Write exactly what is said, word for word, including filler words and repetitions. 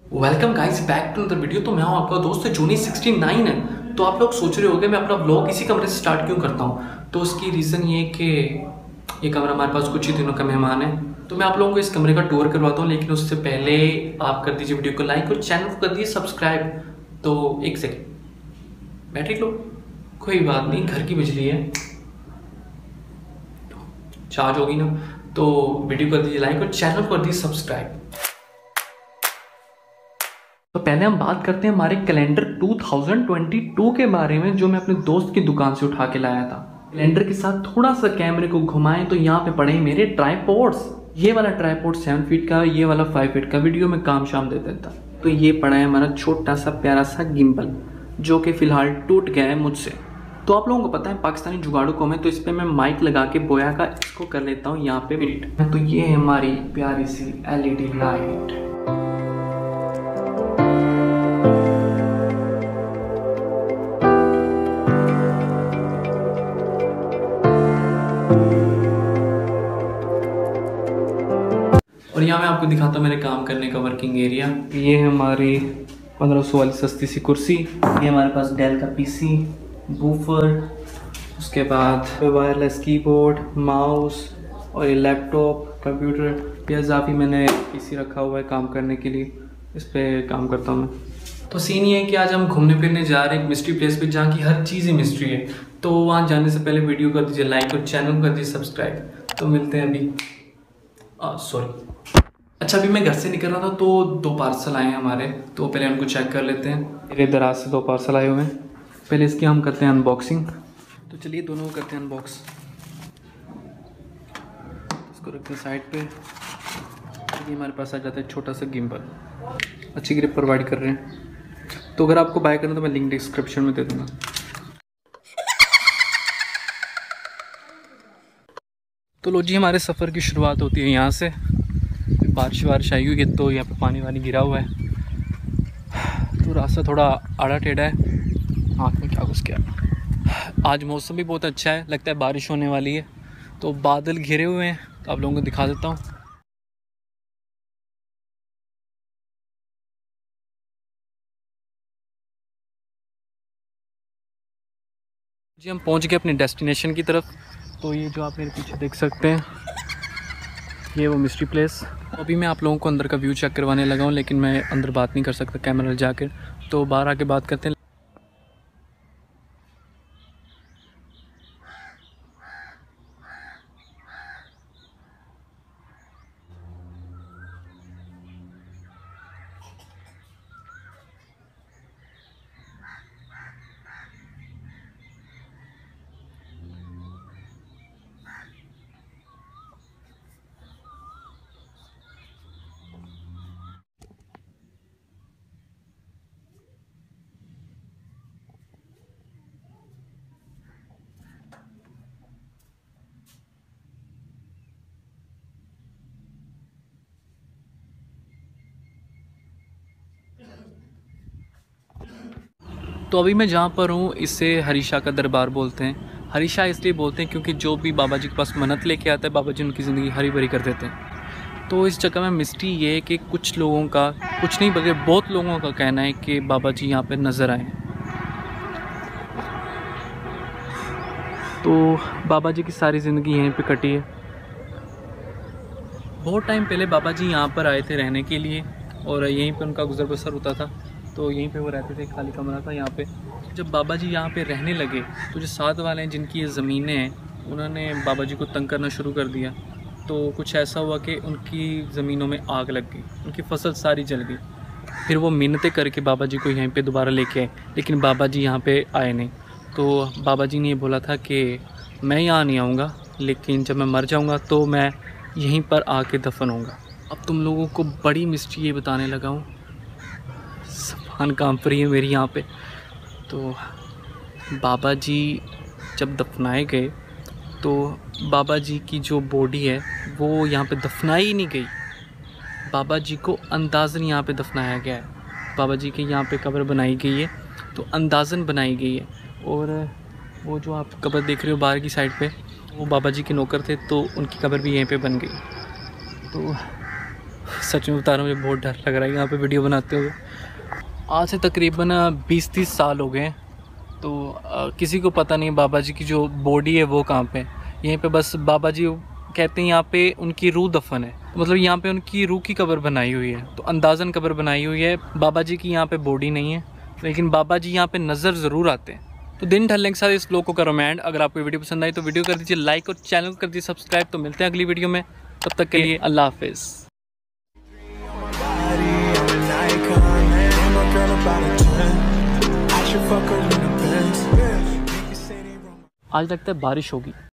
Welcome guys back to another video. तो मैं हूं आपका दोस्त जूनी सिक्सटी नाइन है। तो आप लोग सोच रहे होंगे मैं अपना व्लॉग इसी कमरे से स्टार्ट क्यों करता हूं। तो उसकी रीज़न ये कि ये कमरा हमारे पास कुछ ही दिनों का मेहमान है। तो मैं आप लोगों को इस कमरे का टूर करवाता हूं, लेकिन उससे पहले आप कर दीजिए वीडियो को लाइक और चैनल को कर दीजिए सब्सक्राइब। तो एक सेकेंड बैटरी लो, कोई बात नहीं, घर की बिजली है, चार्ज होगी ना। तो वीडियो कर दीजिए लाइक और चैनल को कर दीजिए सब्सक्राइब। तो पहले हम बात करते हैं हमारे calendar two thousand twenty two के बारे में, जो मैं अपने दोस्त की दुकान से उठा के लाया था। कैलेंडर के साथ थोड़ा सा कैमरे को घुमाएं तो यहाँ पे पड़े हैं मेरे ट्राइपॉड्स। ये वाला ट्राइपॉड सेवन फीट का, ये वाला फाइव फीट का, वीडियो में काम शाम दे देता। तो ये पड़ा है हमारा छोटा सा प्यारा सा गिम्बल, जो कि फिलहाल टूट गया है मुझसे। तो आप लोगों को पता है पाकिस्तानी जुगाड़ू कौम है, तो इस पर मैं माइक लगा के बोया का इसको कर लेता हूँ यहाँ पे फिट। तो ये है हमारी प्यारी सी एल ई डी लाइट। और यहाँ मैं आपको दिखाता हूँ मेरे काम करने का वर्किंग एरिया। ये है हमारी पंद्रह सौ वाली सस्ती सी कुर्सी। ये हमारे पास डेल का पीसी, बूफर, उसके बाद वायरलेस कीबोर्ड, माउस और ये लैपटॉप, कंप्यूटर। ये इजाफी मैंने पीसी रखा हुआ है काम करने के लिए, इस पर काम करता हूँ मैं। तो सीन ये है कि आज हम घूमने फिरने जा रहे हैं एक मिस्ट्री प्लेस पे, जहाँ की हर चीज़ ही मिस्ट्री है। तो वहाँ जाने से पहले वीडियो कर दीजिए लाइक और चैनल कर दीजिए सब्सक्राइब। तो मिलते हैं अभी। सॉरी अच्छा, अभी मैं घर से निकल रहा था तो दो पार्सल आए हैं हमारे, तो पहले उनको चेक कर लेते हैं। मेरे दराज से दो पार्सल आए हुए हैं, पहले इसकी हम करते हैं अनबॉक्सिंग। तो चलिए दोनों को करते हैं अनबॉक्स। इसको रखते हैं साइड पे। ये हमारे पास आ जाता है छोटा सा गिम्बल, अच्छी ग्रिप प्रोवाइड कर रहे हैं। तो अगर आपको बाय करना तो मैं लिंक डिस्क्रिप्शन में दे दूँगा। तो लो जी, हमारे सफ़र की शुरुआत होती है यहाँ से। बारिश वारिश आई हुई है तो यहाँ पे पानी वानी गिरा हुआ है, तो रास्ता थोड़ा आड़ा टेढ़ा है। आँख में क्या घुस गया। आज मौसम भी बहुत अच्छा है, लगता है बारिश होने वाली है। तो बादल घिरे हुए हैं, तो आप लोगों को दिखा देता हूँ। जी हम पहुँच गए अपने डेस्टिनेशन की तरफ। तो ये जो आप मेरे पीछे देख सकते हैं, ये वो मिस्ट्री प्लेस। अभी मैं आप लोगों को अंदर का व्यू चेक करवाने लगा हूँ, लेकिन मैं अंदर बात नहीं कर सकता कैमरा जाकर, तो बाहर आके बात करते हैं। तो अभी मैं जहाँ पर हूँ इसे हरीशा का दरबार बोलते हैं। हरीशा इसलिए बोलते हैं क्योंकि जो भी बाबा जी के पास मन्नत लेके आता है, बाबा जी उनकी ज़िंदगी हरी भरी कर देते हैं। तो इस जगह में मिस्ट्री ये है कि कुछ लोगों का, कुछ नहीं बल्कि बहुत लोगों का कहना है कि बाबा जी यहाँ पे नज़र आए। तो बाबा जी की सारी ज़िंदगी यहीं पे कटी है। बहुत टाइम पहले बाबा जी यहाँ पर आए थे रहने के लिए, और यहीं पे उनका गुजर बसर होता था। तो यहीं पे वो रहते थे, खाली कमरा था यहाँ पे। जब बाबा जी यहाँ पे रहने लगे तो जो साथ वाले हैं जिनकी ये ज़मीनें हैं, उन्होंने बाबा जी को तंग करना शुरू कर दिया। तो कुछ ऐसा हुआ कि उनकी ज़मीनों में आग लग गई, उनकी फसल सारी जल गई। फिर वो मिन्नतें करके बाबा जी को यहीं पे दोबारा लेके आए, लेकिन बाबा जी यहाँ पे आए नहीं। तो बाबा जी ने ये बोला था कि मैं यहाँ नहीं आऊँगा, लेकिन जब मैं मर जाऊँगा तो मैं यहीं पर आके दफन होऊंगा। अब तुम लोगों को बड़ी मिस्ट्री ये बताने लगा हूँ, ज़बान कांप रही है मेरी यहाँ पे। तो बाबा जी जब दफनाए गए तो बाबा जी की जो बॉडी है वो यहाँ पे दफनाई ही नहीं गई, बाबा जी को अंदाज़न यहाँ पे दफनाया गया है। बाबा जी के यहाँ पे कब्र बनाई गई है, तो अंदाज़न बनाई गई है। और वो जो आप कब्र देख रहे हो बाहर की साइड पे, वो बाबा जी के नौकर थे, तो उनकी कब्र भी यहीं पे बन गई। तो सच में बता रहा हूँ, मुझे बहुत डर लग रहा है यहाँ पे वीडियो बनाते हुए। आज से तकरीबन बीस तीस साल हो गए हैं, तो आ, किसी को पता नहीं बाबा जी की जो बॉडी है वो कहाँ पे। यहीं पे बस बाबा जी कहते हैं यहाँ पे उनकी रूह दफन है, तो मतलब यहाँ पे उनकी रूह की कब्र बनाई हुई है, तो अंदाज़न कब्र बनाई हुई है। बाबा जी की यहाँ पे बॉडी नहीं है, लेकिन बाबा जी यहाँ पे नज़र ज़रूर आते हैं। तो दिन ढलने के साथ इस ब्लॉग को करो एंड। अगर आपको वीडियो पसंद आई तो वीडियो कर दीजिए लाइक और चैनल को कर दीजिए सब्सक्राइब। तो मिलते हैं अगली वीडियो में, तब तक के लिए अल्लाह हाफिज़। आज लगता है बारिश होगी।